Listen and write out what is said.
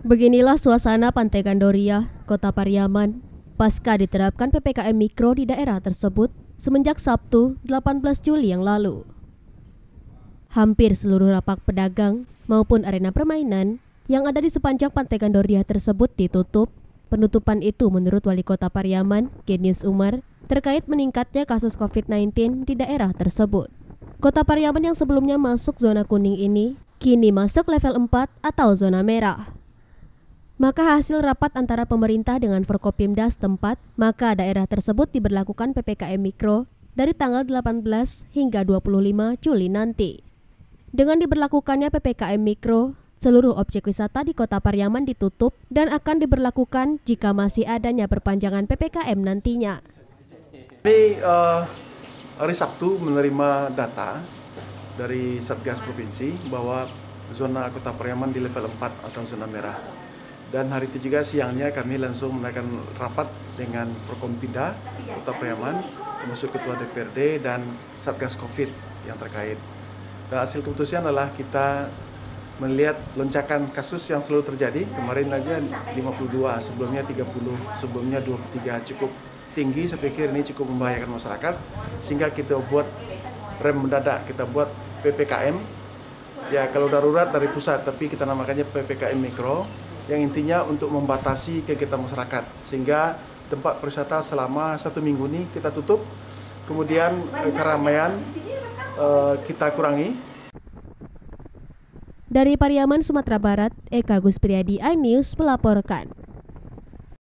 Beginilah suasana Pantai Gandoria, Kota Pariaman, pasca diterapkan PPKM Mikro di daerah tersebut semenjak Sabtu 18 Juli yang lalu. Hampir seluruh lapak pedagang maupun arena permainan yang ada di sepanjang Pantai Gandoria tersebut ditutup. Penutupan itu menurut Wali Kota Pariaman, Genius Umar, terkait meningkatnya kasus COVID-19 di daerah tersebut. Kota Pariaman yang sebelumnya masuk zona kuning ini, kini masuk level 4 atau zona merah. Maka hasil rapat antara pemerintah dengan Forkopimda setempat, maka daerah tersebut diberlakukan PPKM Mikro dari tanggal 18 hingga 25 Juli nanti. Dengan diberlakukannya PPKM Mikro, seluruh objek wisata di Kota Pariaman ditutup dan akan diberlakukan jika masih adanya perpanjangan PPKM nantinya. Kami hari Sabtu menerima data dari Satgas Provinsi bahwa zona Kota Pariaman di level 4 atau zona merah. Dan hari itu juga siangnya kami langsung melakukan rapat dengan Forkopimda Kota Pariaman, termasuk Ketua DPRD dan Satgas Covid yang terkait. Dan hasil keputusan adalah kita melihat lonjakan kasus yang selalu terjadi. Kemarin aja 52, sebelumnya 30, sebelumnya 23, cukup tinggi. Saya pikir ini cukup membahayakan masyarakat, sehingga kita buat rem mendadak, kita buat PPKM. Ya kalau darurat dari pusat, tapi kita namakannya PPKM Mikro, yang intinya untuk membatasi kegiatan masyarakat, sehingga tempat perwisata selama 1 minggu ini kita tutup, kemudian keramaian kita kurangi. Dari Pariaman, Sumatera Barat, Eka Guspriyadi, iNews melaporkan.